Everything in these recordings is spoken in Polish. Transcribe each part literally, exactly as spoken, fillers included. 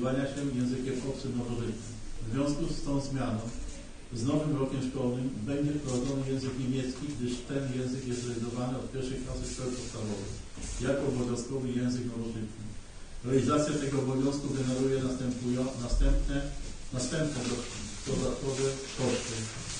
posługiwania się językiem obcym nowożytnym. W związku z tą zmianą z nowym rokiem szkolnym będzie wprowadzony język niemiecki, gdyż ten język jest realizowany od pierwszej klasy szkoły podstawowej jako obowiązkowy język nowożytny. Realizacja tego obowiązku generuje następne, następne dodatkowe koszty.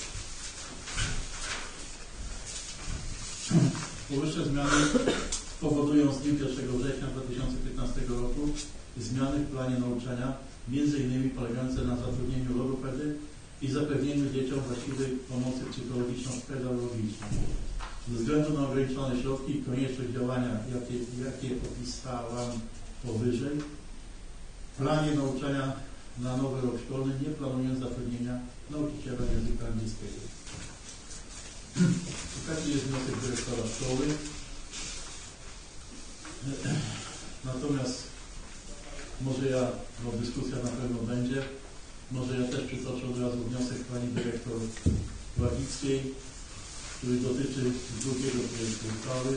Powyższe zmiany powodują z dniem pierwszego września dwa tysiące piętnastego roku zmiany w planie nauczania, między innymi polegające na zatrudnieniu logopedy i zapewnieniu dzieciom właściwej pomocy psychologiczno-pedagogicznej. Ze względu na ograniczone środki i konieczność działania, jakie, jakie opisałam powyżej, w planie nauczania na nowy rok szkolny nie planuję zatrudnienia nauczyciela języka angielskiego. Taki jest wniosek dyrektora szkoły. Natomiast może ja, bo dyskusja na pewno będzie, może ja też przytoczę od razu wniosek pani dyrektor Ławickiej, który dotyczy drugiego projektu uchwały.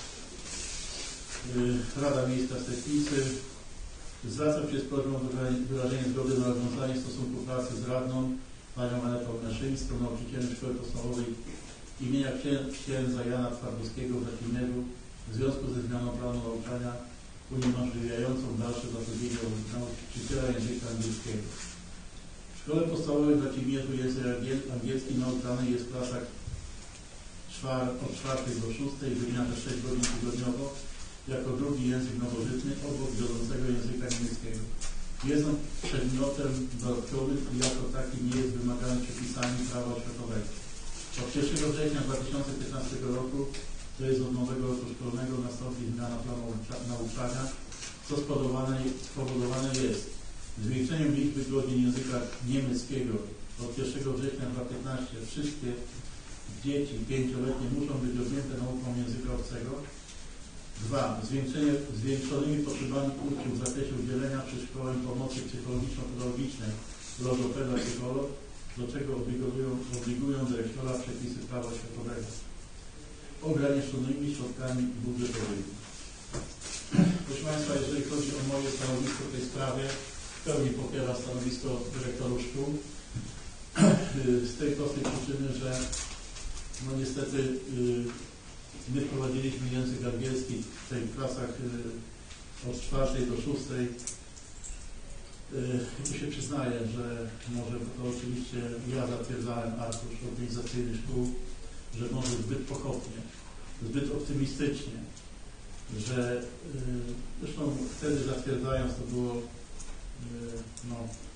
Rada Miejska Stepnicy zwraca się z prośbą o wyrażenie zgody na rozwiązanie stosunku pracy z radną panią Anetą Meszyńską, nauczycielem szkoły podstawowej imienia księdza Jana Twardowskiego w Raciniewu w związku ze zmianą planu nauczania uniemożliwiającą dalsze zatrudnienie nauczyciela języka angielskiego. W szkole podstawowej w Racimierzu język angielski nauczany jest w klasach od czwartej do szóstej, godzina sześć godzin tygodniowo, jako drugi język nowożytny obok wiodącego języka niemieckiego. Jest on przedmiotem dodatkowym i jako taki nie jest wymagany przepisami prawa oświatowego. Od pierwszego września dwa tysiące piętnastego roku, to jest od nowego roku szkolnego, nastąpi zmiana planu nauczania, co spowodowane jest zwiększeniem liczby godzin języka niemieckiego. Od pierwszego września dwa tysiące piętnastego wszystkie dzieci pięcioletnie muszą być objęte nauką języka obcego. Dwa. Zwiększenie, zwiększonymi potrzebami uczniów w zakresie udzielenia przez szkołę pomocy psychologiczno-pedagogicznej logopeda, psycholog, do czego obligują, obligują dyrektora przepisy prawa oświatowego. Ograniczonymi środkami budżetowymi. Proszę Państwa, jeżeli chodzi o moje stanowisko w tej sprawie, w pełni popieram stanowisko dyrektorów szkół z tej prostej przyczyny, że no niestety my wprowadziliśmy język angielski w tych klasach od czwartej do szóstej. I tu się przyznaję, że może to oczywiście ja zatwierdzałem arkusz organizacyjny szkół, że może zbyt pochopnie, zbyt optymistycznie, że zresztą wtedy zatwierdzając to było no,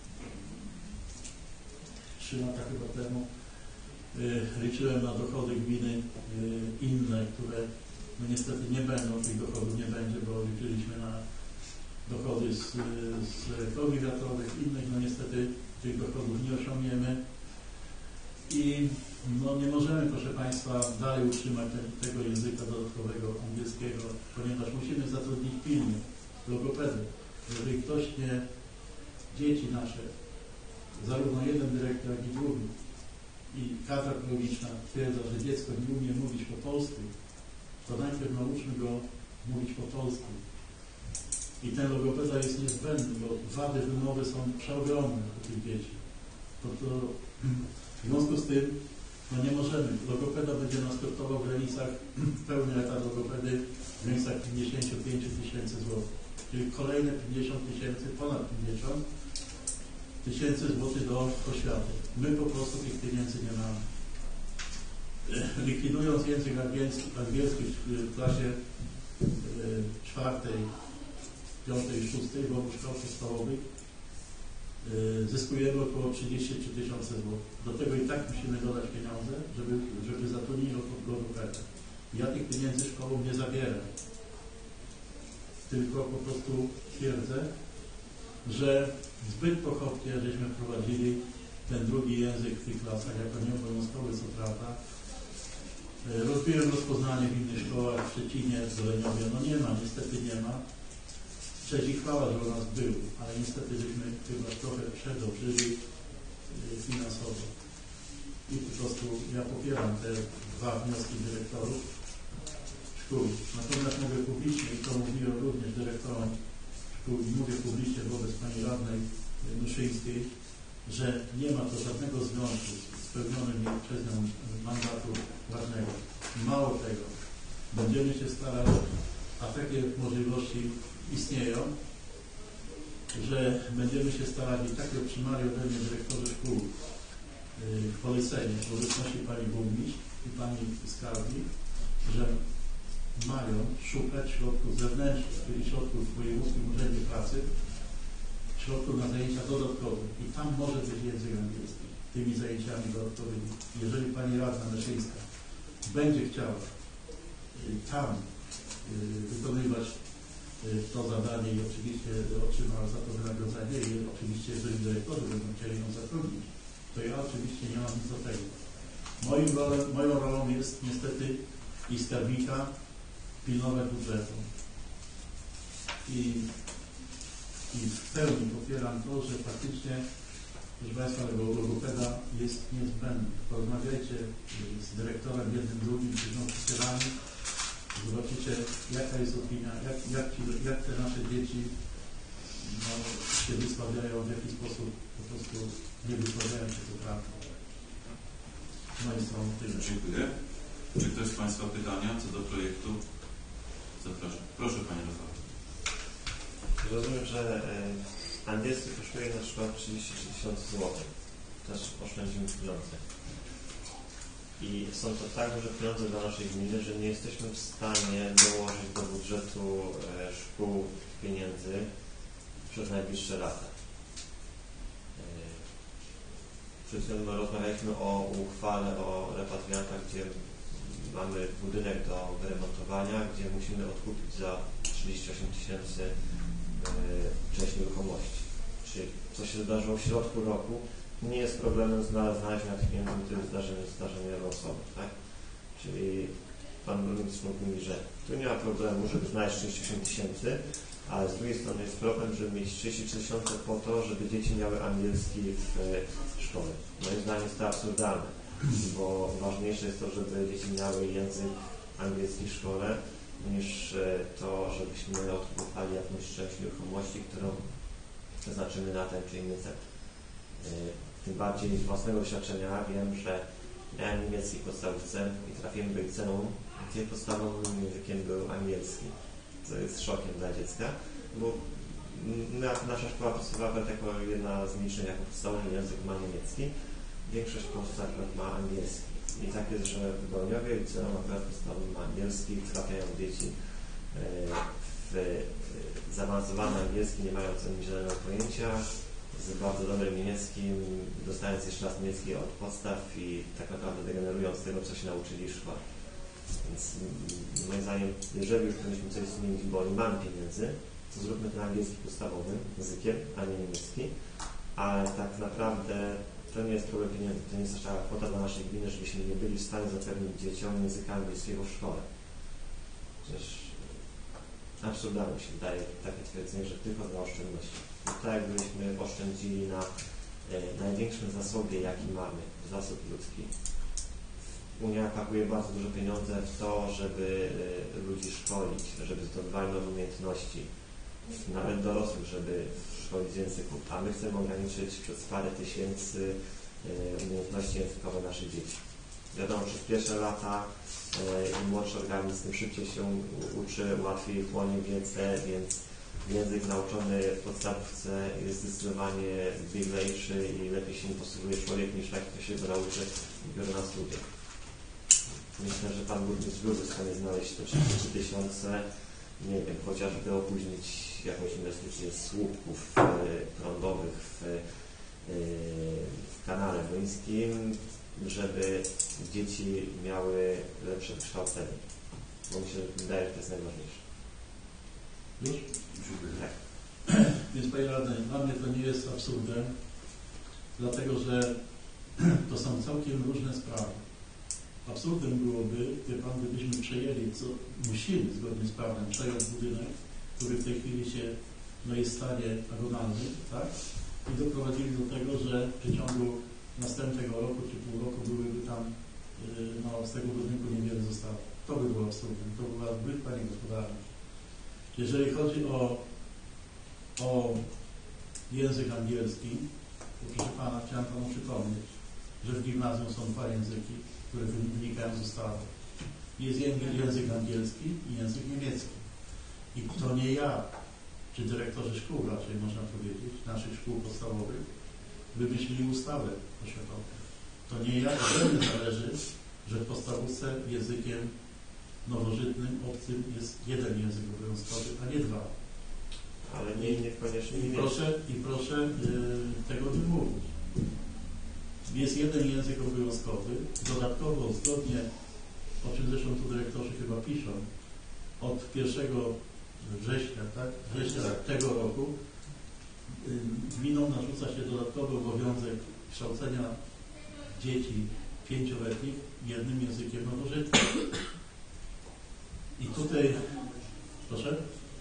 trzy lata chyba temu, liczyłem na dochody gminy inne, które no niestety nie będą, tych dochodów nie będzie, bo liczyliśmy na dochody z, z elektrowni wiatrowych, innych, no niestety tych dochodów nie osiągniemy i no nie możemy, proszę Państwa, dalej utrzymać te, tego języka dodatkowego angielskiego, ponieważ musimy zatrudnić pilnie logopedy. Jeżeli ktoś nie, dzieci nasze, zarówno jeden dyrektor, jak i drugi, i kadra pedagogiczna twierdza, że dziecko nie umie mówić po polsku, to najpierw nauczmy go mówić po polsku. I ten logopeda jest niezbędny, bo wady wymowy są przeogromne u tych dzieci. To, to, w związku z tym no nie możemy. Logopeda będzie nas kosztował w granicach, pełny etat logopedy w granicach pięćdziesiąt pięć tysięcy złotych. Czyli kolejne pięćdziesiąt tysięcy, ponad pięćdziesiąt tysięcy złotych do oświaty. My po prostu tych pieniędzy nie mamy. Likwidując język angielski, angielski w klasie czwartej, piątej i szóstej, w obu szkołach podstawowych, zyskujemy około trzydzieści trzy tysiące złotych. Do tego i tak musimy dodać pieniądze, żeby, żeby zatrudnić logopedę. Ja tych pieniędzy szkołom nie zabieram. Tylko po prostu twierdzę, że zbyt pochopnie żeśmy wprowadzili ten drugi język w tych klasach jako nieobowiązkowy, co prawda. Rozbiłem rozpoznanie w innych szkołach, w Szczecinie, w Zeleniowie. No nie ma, niestety nie ma. Cześć i chwała, że u nas był, ale niestety żeśmy chyba trochę przedobrzyli finansowo. I po prostu ja popieram te dwa wnioski dyrektorów szkół. Natomiast mogę publicznie, i to mówiłem również dyrektorom szkół i mówię publicznie wobec pani radnej Nuszyńskiej, że nie ma to żadnego związku z spełnionym przez nią mandatu radnego. Mało tego, będziemy się starać, a takie możliwości istnieją, że będziemy się starali, takie otrzymali ode mnie dyrektorzy szkół yy, polecenie w obecności pani burmistrz i pani skarbnik, że mają szukać środków zewnętrznych, czyli środków w Wojewódzkim Urzędzie Pracy, środków na zajęcia dodatkowe i tam może być język angielski, tymi zajęciami dodatkowymi. Jeżeli pani radna Meszyńska będzie chciała y, tam y, wykonywać y, to zadanie i oczywiście otrzymała za to wynagrodzenie i oczywiście jeżeli dyrektorzy będą chcieli ją zatrudnić, to ja oczywiście nie mam nic do tego. Moim rolem, moją rolą jest niestety i skarbnika pilnować budżetu. I I w pełni popieram to, że faktycznie, proszę Państwa, logopeda jest niezbędny. Porozmawiajcie z dyrektorem jednym, drugim, czy z nauczycielami. Zobaczycie, jaka jest opinia, jak, jak, ci, jak te nasze dzieci no, się wysławiają, w jaki sposób po prostu nie wysławiają się poprawnie. Z mojej strony tyle. Dziękuję. Czy ktoś z Państwa pytania co do projektu? Zapraszam. Proszę Panie Rafał. Rozumiem, że e, angielski kosztuje na przykład trzydzieści trzy tysiące złotych. Też oszczędzimy pieniądze. I są to tak duże pieniądze dla naszej gminy, że nie jesteśmy w stanie dołożyć do budżetu e, szkół pieniędzy przez najbliższe lata. E, przed chwilą rozmawialiśmy o uchwale o repatriantach, gdzie mamy budynek do wyremontowania, gdzie musimy odkupić za trzydzieści osiem tysięcy część nieruchomości. Czyli co się wydarzyło w środku roku, nie jest problemem znalezienia tych pieniędzy, to jest zdarzenie, zdarzenie losowe, tak? Czyli Pan Burmistrz mówi, że tu nie ma problemu, żeby znaleźć trzydzieści osiem tysięcy, ale z drugiej strony jest problem, żeby mieć trzydzieści trzy tysiące po to, żeby dzieci miały angielski w szkole. Moim zdaniem jest to absurdalne, bo ważniejsze jest to, żeby dzieci miały język angielski w szkole, niż to, żebyśmy odkupali jakąś część nieruchomości, którą przeznaczymy na ten czy inny cel. Tym bardziej z własnego doświadczenia wiem, że miałem niemiecki w podstawówce i trafiłem do liceum, gdzie podstawowym językiem był angielski, co jest szokiem dla dziecka, bo nasza szkoła podstawowa jako jedna z nielicznych jako podstawowy język ma niemiecki, większość Polski akurat ma angielski. I tak jest, że w Boloniowie liceum akurat podstawowy ma angielski, trafiają dzieci w zaawansowany angielski, nie mając o nim zielonego pojęcia, z bardzo dobrym niemieckim, dostając jeszcze raz niemiecki od podstaw i tak naprawdę degenerując tego, co się nauczyli w szkole. Więc moim zdaniem, jeżeli już powinniśmy coś zmienić, bo nie mamy pieniędzy, to zróbmy ten angielski podstawowym językiem, a nie niemiecki, ale tak naprawdę to nie jest problem pieniędzy, to nie jest nasza kwota dla naszej gminy, żebyśmy nie byli w stanie zapewnić dzieciom języka angielskiego w szkole. Przecież absurdalne się wydaje takie twierdzenie, że tylko dla oszczędności. No tak jakbyśmy oszczędzili na e, największym zasobie, jaki mamy, zasób ludzki. Unia pakuje bardzo dużo pieniędzy w to, żeby e, ludzi szkolić, żeby zdobywali nowe umiejętności, nawet dorosłych, żeby szkolić z języków, a my chcemy ograniczyć przez parę tysięcy e, umiejętności językowe naszych dzieci. Wiadomo, przez pierwsze lata e, im młodszy organizm, tym szybciej się uczy, łatwiej chłonie wiedzę, więc język nauczony w podstawówce jest zdecydowanie bieglejszy i lepiej się nim posługuje człowiek niż tak, kto się go nauczy dopiero na studiach. Myślę, że Pan Burmistrz byłby w stanie znaleźć te trzydzieści trzy tysiące, nie wiem, chociażby opóźnić jakąś inwestycję słupków e, prądowych w, e, w kanale Młyńskim, żeby dzieci miały lepsze wykształcenie. Bo mi się wydaje, że to jest najważniejsze. Już? Tak. Więc Panie Radny, dla mnie to nie jest absurdem, dlatego że to są całkiem różne sprawy. Absurdem byłoby, gdy Pan, gdybyśmy przejęli, co musimy zgodnie z prawem przejąć budynek, który w tej chwili się, no jest w stanie agonalnym, tak? I doprowadzili do tego, że w przeciągu następnego roku czy pół roku byłyby tam, no z tego budynku niewiele zostało. To by było absurdem, to była zbyt pani gospodarność. Jeżeli chodzi o o język angielski, to proszę Pana, chciałem Panu przypomnieć, że w gimnazjum są dwa języki, które wynikają z ustawy. Jest język angielski i język niemiecki. I to nie ja, czy dyrektorzy szkół raczej można powiedzieć, naszych szkół podstawowych, wymyślili ustawę oświatową. To nie ja, ode mnie zależy, że w podstawówce językiem nowożytnym, obcym jest jeden język obowiązkowy, a nie dwa. Ale nie, niekoniecznie I nie proszę, i proszę yy, tego nie mówić. Jest jeden język obowiązkowy, dodatkowo zgodnie, o czym zresztą tu dyrektorzy chyba piszą, od pierwszego września, tak? Września tak. tego roku yy, gminom narzuca się dodatkowy obowiązek kształcenia dzieci pięcioletnich jednym językiem nowożytnym. I tutaj, proszę?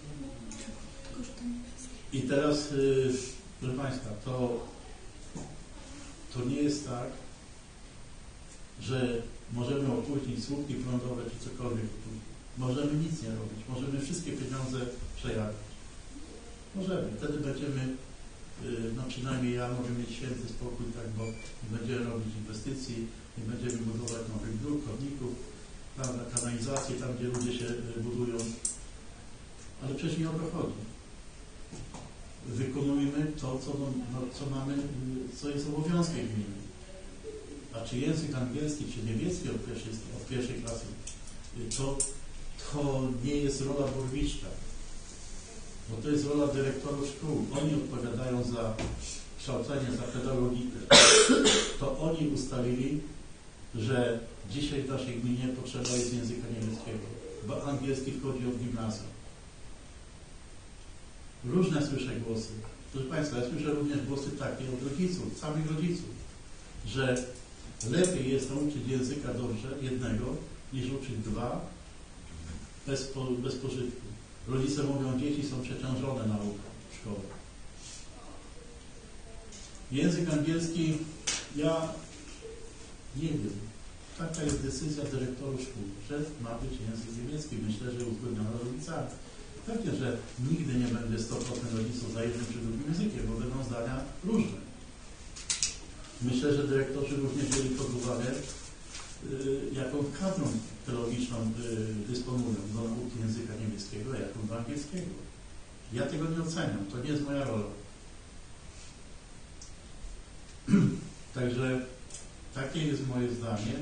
I teraz, yy, proszę Państwa, to, to nie jest tak, że możemy opóźnić słupki prądowe czy cokolwiek. Możemy nic nie robić. Możemy wszystkie pieniądze przejawić. Możemy. Wtedy będziemy, yy, no przynajmniej ja mogę mieć święty spokój, tak, bo nie będziemy robić inwestycji, nie będziemy budować nowych dróg, chodników, tam na kanalizację, tam gdzie ludzie się yy, budują. Ale przecież nie o to chodzi. Wykonujmy to, co, no, co mamy, co jest obowiązkiem gminy. A czy język angielski, czy niemiecki od pierwszej, od pierwszej klasy, to, to nie jest rola burmistrza, bo to jest rola dyrektorów szkół. Oni odpowiadają za kształcenie, za pedagogikę. To oni ustalili, że dzisiaj w naszej gminie potrzeba jest języka niemieckiego, bo angielski wchodzi od gimnazjum. Różne słyszę głosy. Proszę Państwa, ja słyszę również głosy takie od rodziców, samych rodziców, że lepiej jest nauczyć języka dobrze, jednego, niż uczyć dwa, bez, po, bez pożytku. Rodzice mówią, dzieci są przeciążone nauką w szkole. Język angielski, ja nie wiem. Taka jest decyzja dyrektorów szkół, że ma być język niemiecki. Myślę, że uzgodniona z rodzicami. Pewnie, że nigdy nie będzie sto procent rodziców za jednym czy drugim językiem, bo będą zdania różne. Myślę, że dyrektorzy również wzięli pod uwagę, y, jaką kadrą pedagogiczną y, dysponują do nauki języka niemieckiego, a jaką do angielskiego. Ja tego nie oceniam, to nie jest moja rola. Także takie jest moje zdanie,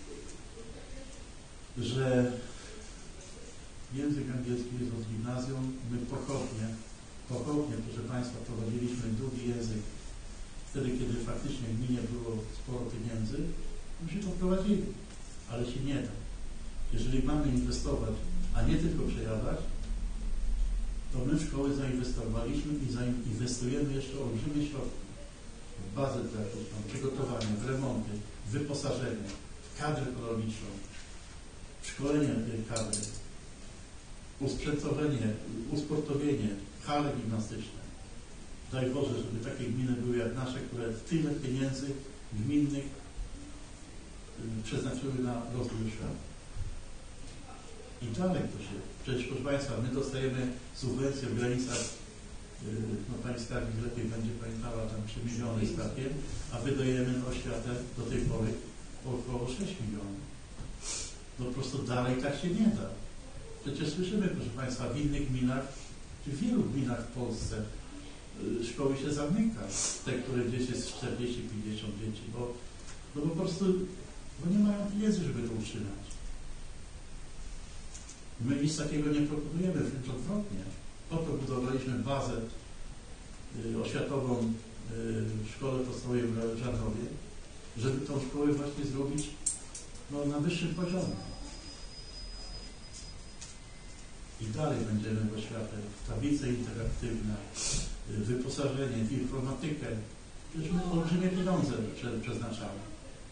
że język angielski jest od gimnazjum. My pochopnie, pochopnie, proszę Państwa, prowadziliśmy drugi język wtedy, kiedy faktycznie w gminie było sporo pieniędzy, my się to prowadzili, ale się nie da. Jeżeli mamy inwestować, a nie tylko przejadać, to my w szkoły zainwestowaliśmy i zainwestujemy jeszcze olbrzymie środki w bazę dydaktyczną, przygotowanie, w remonty, w wyposażenie, w kadrę pedagogiczną, w szkolenie tej kadry, usprzętowienie, usportowienie, hale gimnastyczne. Daj Boże, żeby takie gminy były jak nasze, które tyle pieniędzy gminnych y, przeznaczyły na rozwój oświaty. I dalej to się, przecież proszę Państwa, my dostajemy subwencje w granicach, y, no Pani Skarbnik lepiej będzie pamiętała, tam trzy miliony z takiem, a wydajemy na oświatę do tej pory około sześć milionów. No po prostu dalej tak się nie da. Przecież słyszymy, proszę Państwa, w innych gminach, czy w wielu gminach w Polsce y, szkoły się zamyka, te, które gdzieś jest czterdzieści pięćdziesiąt dzieci, bo, no po prostu bo nie mają pieniędzy, żeby to utrzymać. My nic takiego nie proponujemy, wręcz odwrotnie. Po to budowaliśmy bazę y, oświatową y, w szkole podstawowej w Żarnowie, żeby tą szkołę właśnie zrobić no, na wyższym poziomie. I dalej będziemy w oświatę, w tablice interaktywne, wyposażenie w informatykę. Przecież my olbrzymie pieniądze przeznaczamy.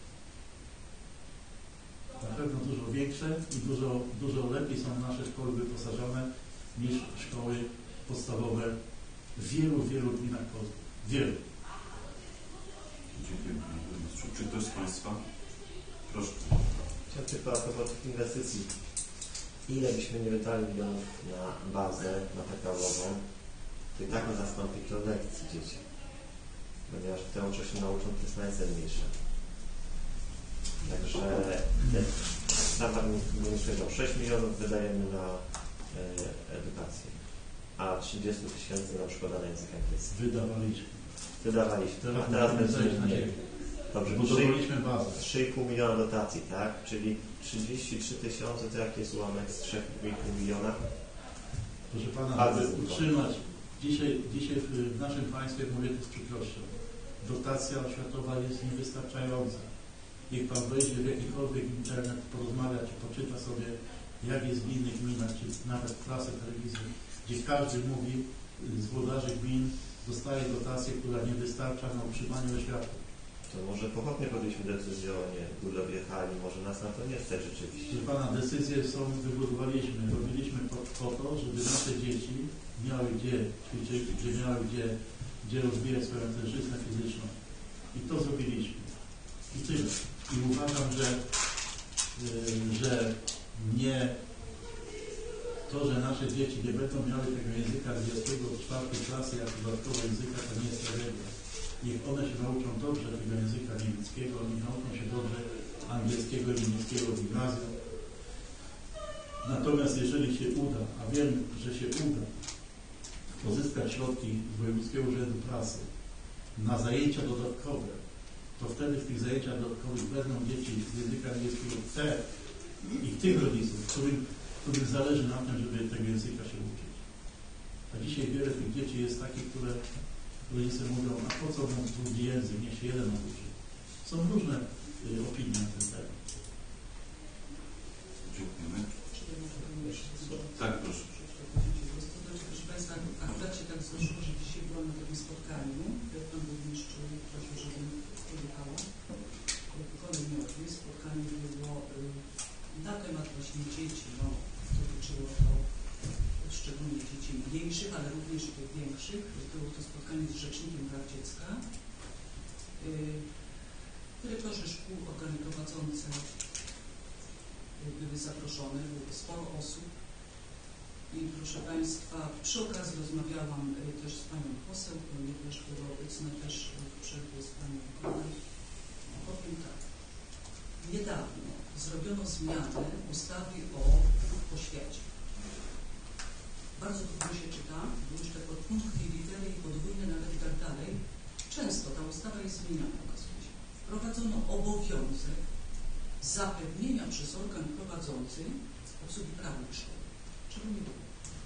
Na pewno dużo większe i dużo, dużo lepiej są nasze szkoły wyposażone niż szkoły podstawowe w wielu, wielu gminach Polski. Wielu. Dziękuję Panie Burmistrzu. Czy ktoś z Państwa? Proszę. Chciałem tylko a propos tych inwestycji. Ile byśmy nie wydali milionów na bazę, na P K W-ową, tych i tak zastąpi to lekcji dzieci, ponieważ w tym, czego się nauczą, to jest najcenniejsze. Także sam Pan Minister powiedział, sześć milionów wydajemy na e, edukację, a trzydzieści tysięcy na przykład na język angielski. Wydawaliśmy. Wydawaliśmy, Teraz a teraz będziemy będziemy na mieli. ziemię. Dobrze, Budowaliśmy bazę. trzy i pół miliona dotacji, tak? Czyli trzydzieści trzy tysiące to jaki jest ułamek z trzy i pół miliona? Proszę Pana, Bardzo aby dużo. utrzymać, dzisiaj, dzisiaj w, w naszym państwie, mówię to z przykrością, dotacja oświatowa jest niewystarczająca. Niech Pan wejdzie w jakikolwiek internet, porozmawia, czy poczyta sobie, jak jest w innych gminach, czy nawet w prasy, telewizji, gdzie każdy mówi, z włodarzy gmin dostaje dotację, która nie wystarcza na utrzymanie oświaty. To może pochopnie podjęliśmy decyzję o nie budowie hali, może nas na to nie stać rzeczywiście. Proszę Pana, decyzje są, wybudowaliśmy, robiliśmy po, po to, żeby nasze dzieci miały gdzie ćwiczyć, gdzie miały gdzie, gdzie rozwijać swoją tężyznę fizyczną. I to zrobiliśmy. I tyle. I uważam, że, yy, że nie to, że nasze dzieci nie będą miały tego języka angielskiego od czwartej klasy jako dodatkowego języka, to nie jest tragedia. Niech one się nauczą dobrze tego języka niemieckiego, niech nauczą się dobrze angielskiego i niemieckiego w gimnazjum. Natomiast jeżeli się uda, a wiem, że się uda, pozyskać środki z Wojewódzkiego Urzędu Pracy na zajęcia dodatkowe, to wtedy w tych zajęciach dodatkowych wezmą dzieci z języka angielskiego te i tych rodziców, którym, którym zależy na tym, żeby tego języka się uczyć. A dzisiaj wiele tych dzieci jest takich, które rodzice mówią, a po co mu drugi język, niech się jeden nauczy. Są różne y, opinie na ten temat. Dziękujemy. Tak, proszę. Proszę Państwa, akurat się tak złożyło, że dzisiaj byłam na takim spotkaniu, jak Pan Burmistrz prosił, żebym pojechała. Kolejny okres, spotkanie było y, na temat właśnie dzieci, no, dotyczyło to szczególnie dzieci mniejszych, ale również tych większych. Było to spotkanie z Rzecznikiem Praw Dziecka. Yy, dyrektorzy szkół, organy prowadzące yy, były zaproszone, było sporo osób. I proszę Państwa, przy okazji rozmawiałam yy, też z Panią poseł, ponieważ była obecna też w przerwie z Panią Konem. Powiem tak, niedawno zrobiono zmianę ustawy o oświacie. Bardzo trudno się czyta, już te podpunkty, litery i podwójne nawet i tak dalej. Często ta ustawa jest zmieniana, okazuje się. Wprowadzono obowiązek zapewnienia przez organ prowadzący obsługi prawnej szkoły. Czego nie było?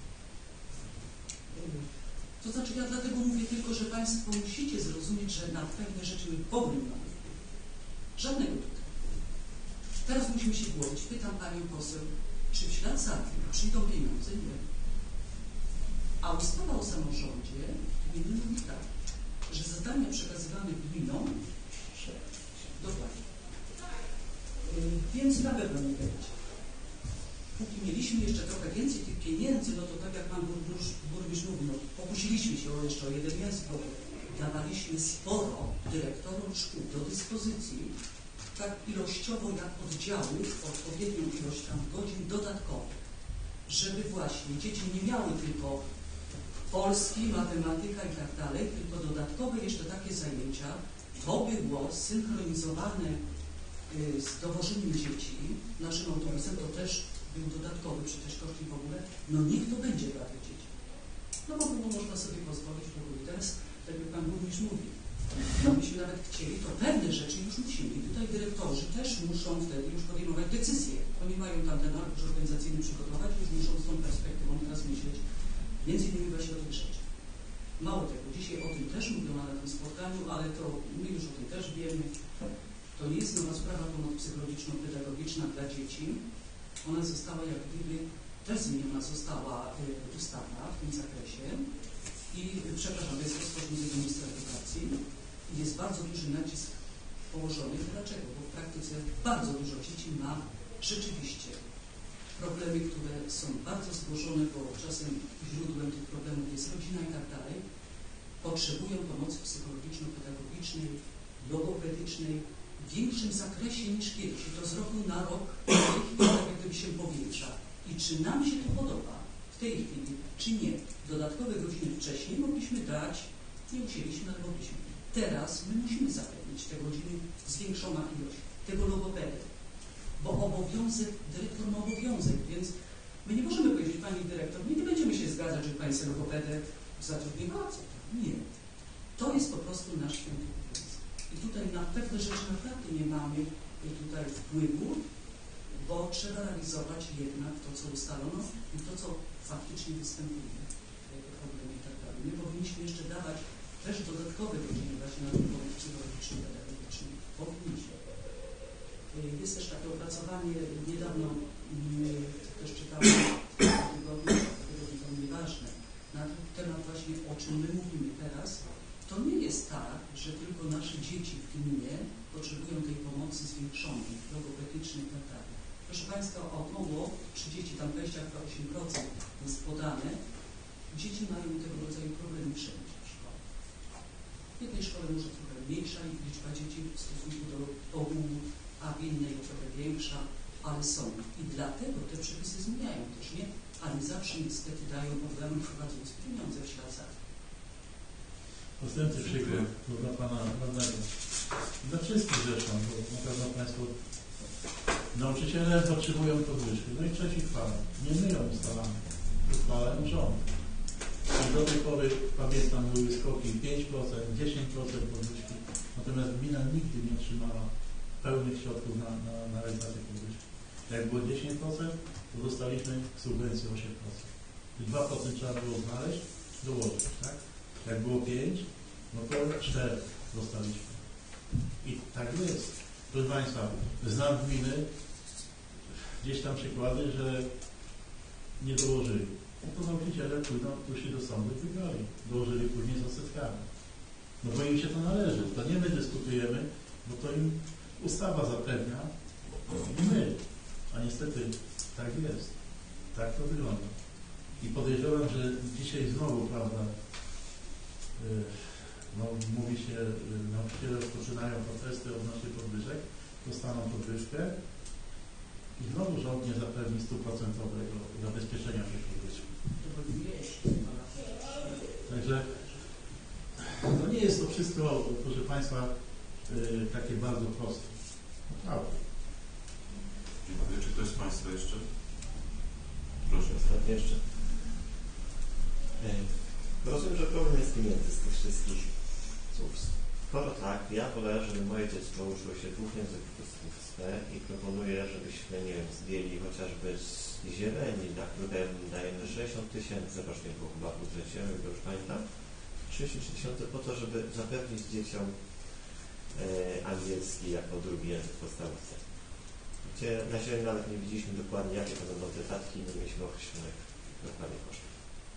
To znaczy, ja dlatego mówię tylko, że Państwo musicie zrozumieć, że na pewne rzeczy my powinniśmy. Żadnego tutaj. Teraz musimy się głowić. Pytam Panią poseł, czy w ślad za tym przyjdą pieniądze? Nie. A ustawa o samorządzie gminy mówi tak, że zadania przekazywane gminom dokładnie. Yy, więc na pewno nie będzie. Póki mieliśmy jeszcze trochę więcej tych pieniędzy, no to tak jak Pan Burmistrz, burmistrz mówi, no pokusiliśmy się o jeszcze o jeden język, bo dawaliśmy sporo dyrektorom szkół do dyspozycji, tak ilościowo jak oddziałów, odpowiednią ilość tam godzin dodatkowych, żeby właśnie dzieci nie miały tylko polski, matematyka i tak dalej, tylko dodatkowe jeszcze takie zajęcia. To było synchronizowane y, z dowożeniem dzieci. Naszym autobusem to też był dodatkowy przecież koszt i w ogóle. No niech to będzie dla tych dzieci. No bo było można sobie pozwolić w ogóle. Teraz, tak jak Pan Burmistrz mówi, gdybyśmy nawet chcieli, to pewne rzeczy już musimy. I tutaj dyrektorzy też muszą wtedy już podejmować decyzje. Oni mają tam ten arkusz organizacyjny przygotować, już muszą z tą perspektywą teraz myśleć. Między innymi właśnie o tych rzeczach. Mało tego, dzisiaj o tym też mówiono na tym spotkaniu, ale to my już o tym też wiemy. To nie jest nowa sprawa pomoc psychologiczno-pedagogiczna dla dzieci. Ona została jak gdyby, też zmieniona została y, ustawa w tym zakresie i przepraszam, to jest rozporządzenie ministra edukacji i jest bardzo duży nacisk położony. Dlaczego? Bo w praktyce bardzo dużo dzieci ma rzeczywiście problemy, które są bardzo złożone, bo czasem źródłem tych problemów jest rodzina i tak dalej, potrzebują pomocy psychologiczno-pedagogicznej, logopedycznej w większym zakresie niż kiedyś. I to z roku na rok tak jak gdyby się powiększa. I czy nam się to podoba? W tej chwili, czy nie. Dodatkowe godziny wcześniej mogliśmy dać, nie musieliśmy, ale mogliśmy. Teraz my musimy zapewnić te godziny zwiększoną ilość, tego logopedy, bo obowiązek, dyrektor ma obowiązek, więc my nie możemy powiedzieć, pani dyrektor, my nie będziemy się zgadzać, że pani sobie logopedę zatrudni bardzo. Nie. To jest po prostu nasz punkt. I tutaj na pewne rzeczy naprawdę nie mamy tutaj wpływu, bo trzeba realizować jednak to, co ustalono i to, co faktycznie występuje, problemy i tak dalej. My powinniśmy jeszcze dawać też dodatkowe godziny właśnie na pomoc psychologiczną, pedagogiczną. Powinniśmy. Jest też takie opracowanie, niedawno też czytałem w tygodniu, to nieważne, na temat właśnie, o czym my mówimy teraz. To nie jest tak, że tylko nasze dzieci w gminie potrzebują tej pomocy zwiększonej, logopedycznej i tak dalej. Proszę Państwa, około trzydzieści, tam dwadzieścia osiem procent jest podane. Dzieci mają tego rodzaju problemy wszędzie w szkole. W jednej szkole może trochę mniejsza liczba dzieci w stosunku do ogółu, a w innej trochę większa, ale są. I dlatego te przepisy zmieniają też, nie? Ale zawsze niestety dają organom prowadzącym pieniądze w ślad za tym. Następny przykład dla Pana radnego. Dla wszystkich zresztą, bo na pewno Państwo nauczyciele otrzymują podwyżki. No i trzeci chwala. Nie my ją ustalamy. Uchwalają rząd. I do tej pory, pamiętam, były skoki pięć procent, dziesięć procent podwyżki. Natomiast gmina nigdy nie otrzymała pełnych środków na, na, na realizację podwyżki. Jak było dziesięć procent, to dostaliśmy subwencję osiem procent. I dwa procent trzeba było znaleźć, dołożyć, tak? Jak było pięć, no to cztery dostaliśmy. I tak jest. Proszę Państwa, znam gminy, gdzieś tam przykłady, że nie dołożyli. No to nauczyciele pójdą, poszli do sądu i wygrali. Dołożyli później z odsetkami. No bo im się to należy. To nie my dyskutujemy, bo to im ustawa zapewnia i my. A niestety tak jest. Tak to wygląda. I podejrzewam, że dzisiaj znowu, prawda, no, mówi się, nauczyciele rozpoczynają protesty odnośnie podwyżek, dostaną podwyżkę i znowu rząd nie zapewni stuprocentowego zabezpieczenia tej podwyżki. Także to nie jest to wszystko, proszę Państwa, yy, takie bardzo proste. Naprawdę. Dziękuję. Czy ktoś z Państwa jeszcze? Proszę. Ostatnie jeszcze. Rozumiem, że problem jest pieniędzy z tych wszystkich słów. Skoro tak, ja wolę, żeby moje dziecko uczyło się dwóch języków w S P i proponuję, żebyśmy, nie wiem, zdjęli chociażby z zieleni, na które dajemy sześćdziesiąt tysięcy rocznie po chyba w budżecie, jak już pamiętam, trzydzieści tysięcy po to, żeby zapewnić dzieciom e, angielski jako drugi język w podstawówce. Gdzie na ziemi nawet nie widzieliśmy dokładnie, jakie to będą te datki, nie mieliśmy określonych dokładnie kosztów.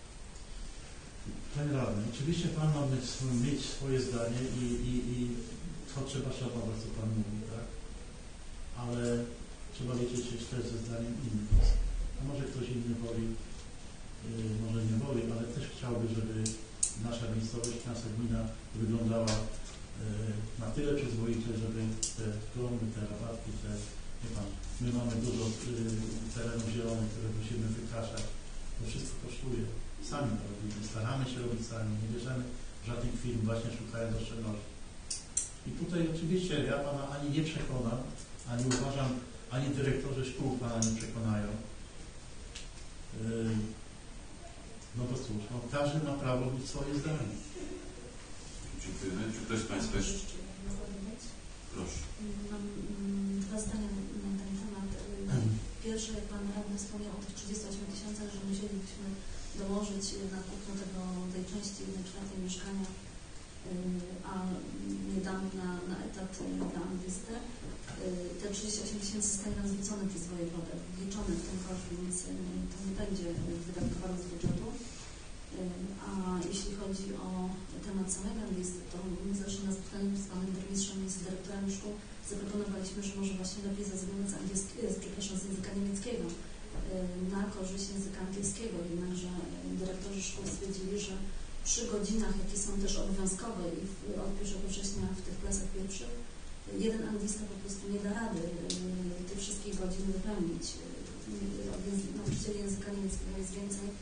Panie Radny, oczywiście Pan ma mieć, mieć swoje zdanie i, i, i to trzeba szanować, co Pan mówi, tak? Ale trzeba liczyć się też ze zdaniem innych osób. A może ktoś inny woli, yy, może nie woli, ale też chciałby, żeby nasza miejscowość, nasza gmina wyglądała yy, na tyle przyzwoicie, żeby te plomby, te rabatki, te, wie Pan, my mamy dużo yy, terenów zielonych, które musimy wykraszać. To wszystko kosztuje. Sami to robimy, staramy się robić sami, nie bierzemy żadnych firm, właśnie szukając oszczędności. I tutaj oczywiście ja Pana ani nie przekonam, ani uważam, ani dyrektorzy szkół Pana nie przekonają. Yy, no bo cóż, no, każdy ma prawo mieć swoje zdanie. Dziękujemy. Czy ktoś z Państwa jeszcze? Proszę. Mam dwa zdania na ten temat. Pierwsze, jak Pan Radny wspomniał o tych trzydziestu ośmiu tysiącach, że musielibyśmy dołożyć na kupno tego, tej części jednej czwartej mieszkania, a nie damy na, na etat dla anglistę. Te trzydzieści osiem tysięcy zostanie nam zwrócone przez wojewodę, wliczone w ten koszt, więc to nie będzie wydatkowane z budżetu. A jeśli chodzi o temat samego anglisty, to my zawsze na spotkaniu z Panem Burmistrzem i z dyrektorami szkół zaproponowaliśmy, że może właśnie lepiej zrezygnować z, przepraszam, z języka niemieckiego na korzyść języka angielskiego, jednakże dyrektorzy szkół stwierdzili, że przy godzinach, jakie są też obowiązkowe i w, od pierwszego września w tych klasach pierwszych, jeden anglista po prostu nie da rady tych wszystkich godzin wypełnić. Nauczycieli języka niemieckiego jest więcej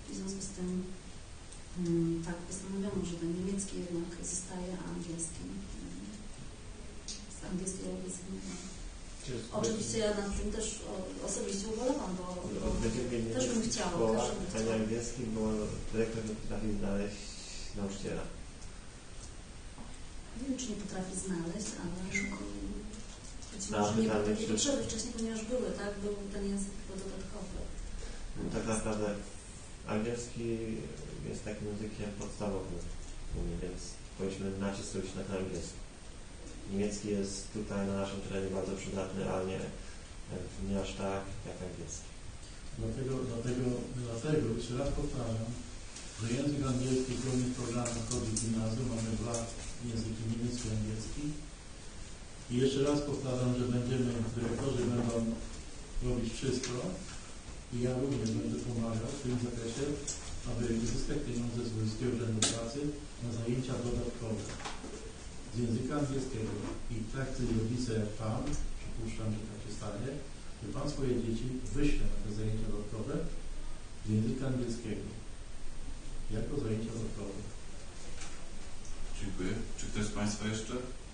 W związku z tym mm, tak postanowiono, że ten niemiecki jednak zostaje, a angielski mm, z angielskiego rezygnował. Oczywiście ja nad tym też o, osobiście ubolewam, bo, bo też bym chciała. Szkoła, pani angielski, bo dyrektor nie potrafi znaleźć nauczyciela. Nie wiem, czy nie potrafi znaleźć, ale być A, może nie było pytanie, takiej czy- potrzeby wcześniej, ponieważ były, tak? Był ten język tylko dodatkowy. No, tak naprawdę angielski jest takim językiem podstawowym u mnie, więc powinniśmy nacisk zrobić na ten angielski. Niemiecki jest tutaj na naszym terenie bardzo przydatny, ale nie, nie aż tak jak angielski. Dlatego, dlatego, dlatego jeszcze raz powtarzam, że język angielski w głównym programie wchodzi w gimnazjum, mamy dwa języki, niemiecki i angielski. I jeszcze raz powtarzam, że będziemy, dyrektorzy będą robić wszystko i ja również będę pomagał w tym zakresie, aby uzyskać pieniądze z Wojskiego Urzędu Pracy na zajęcia dodatkowe z języka angielskiego. I tak chcę rodzice jak Pan, przypuszczam, że tak się stanie, że Pan swoje dzieci wyśle na te zajęcia dodatkowe z języka angielskiego jako zajęcia dodatkowe. Dziękuję. Czy ktoś z Państwa jeszcze?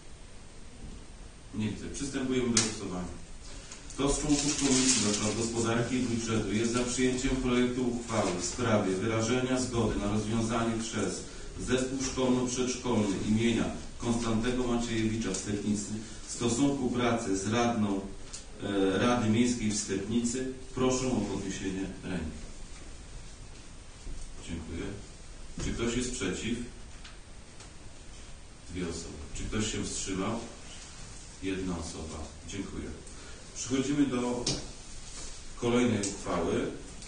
Nie widzę. Przystępujemy do głosowania. Kto z członków Komisji do Spraw Gospodarki i Budżetu jest za przyjęciem projektu uchwały w sprawie wyrażenia zgody na rozwiązanie przez Zespół Szkolno-Przedszkolny imienia Konstantego Maciejewicza w Stepnicy stosunku pracy z radną e, Rady Miejskiej w Stepnicy, proszę o podniesienie ręki. Dziękuję. Czy ktoś jest przeciw? Dwie osoby. Czy ktoś się wstrzymał? Jedna osoba. Dziękuję. Przechodzimy do kolejnej uchwały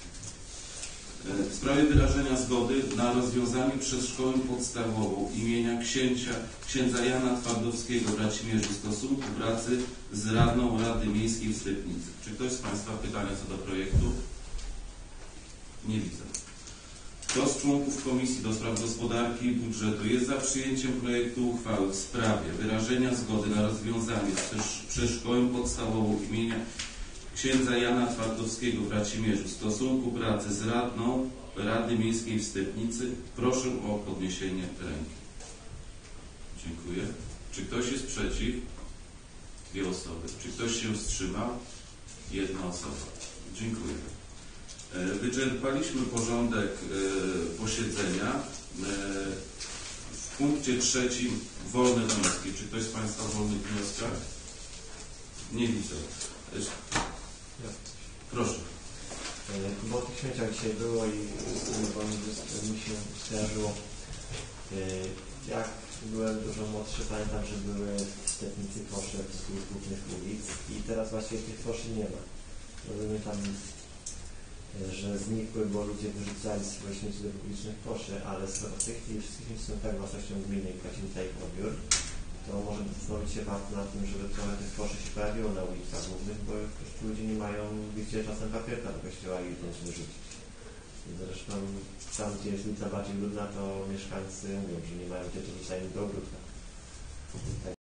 w sprawie wyrażenia zgody na rozwiązanie przez szkołę podstawową imienia księcia, księdza Jana Twardowskiego w Racimierzu stosunku pracy z radną Rady Miejskiej w Stepnicy. Czy ktoś z Państwa ma pytania co do projektu? Nie widzę. Kto z członków Komisji do Spraw Gospodarki i Budżetu jest za przyjęciem projektu uchwały w sprawie wyrażenia zgody na rozwiązanie przez, przez szkołę podstawową imienia księdza Jana Twardowskiego w Racimierzu stosunku pracy z radną Rady Miejskiej w Stepnicy, proszę o podniesienie ręki. Dziękuję. Czy ktoś jest przeciw? Dwie osoby. Czy ktoś się wstrzymał? Jedna osoba. Dziękuję. Wyczerpaliśmy porządek posiedzenia. W punkcie trzecim wolne wnioski. Czy ktoś z Państwa w wolnych wnioskach? Nie widzę. Proszę. Bo o tych śmieciach dzisiaj było i bo mi się skojarzyło. Jak byłem dużo młodszy, pamiętam, że były w Stepnicy kosze z głównych ulic i teraz właściwie tych koszy nie ma. Rozumiem tam, że znikły, bo ludzie wyrzucali swoje śmieci do publicznych koszy, ale skoro w tej chwili wszystkie śmieci są tak własnością gminy i płacimy za ich odbiór, to może zastanowić się warto nad tym, żeby trochę tych koszy się pojawiło na ulicach głównych, bo ludzie nie mają gdzie czasem papierka do kościoła i bądź wyrzucić. Zresztą tam, gdzie jest ulica bardziej ludna, to mieszkańcy mówią, że nie mają gdzie to zostaje do ogródka.